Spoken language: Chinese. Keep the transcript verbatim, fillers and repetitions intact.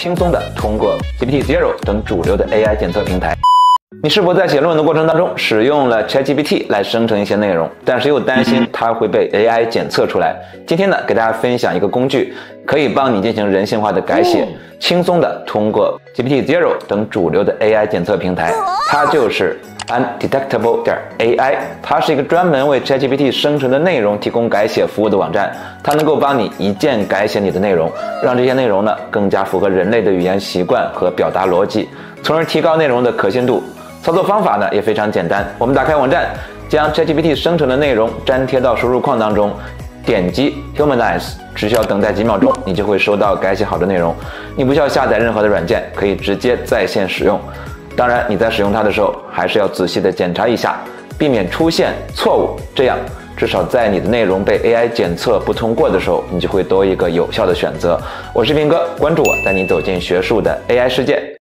轻松的通过 G P T Zero 等主流的 A I 检测平台。你是否在写论文的过程当中使用了 ChatGPT 来生成一些内容，但是又担心它会被 A I 检测出来？今天呢，给大家分享一个工具，可以帮你进行人性化的改写，轻松的通过 G P T Zero 等主流的 A I 检测平台，它就是 undetectable 点 A I， 它是一个专门为 ChatGPT 生成的内容提供改写服务的网站，它能够帮你一键改写你的内容，让这些内容呢更加符合人类的语言习惯和表达逻辑，从而提高内容的可信度。操作方法呢也非常简单，我们打开网站，将 ChatGPT 生成的内容粘贴到输入框当中，点击 Humanize， 只需要等待几秒钟，你就会收到改写好的内容。你不需要下载任何的软件，可以直接在线使用。当然，你在使用它的时候，还是要仔细的检查一下，避免出现错误，这样至少在你的内容被 A I 检测不通过的时候，你就会多一个有效的选择。我是斌哥，关注我，带你走进学术的 A I 世界。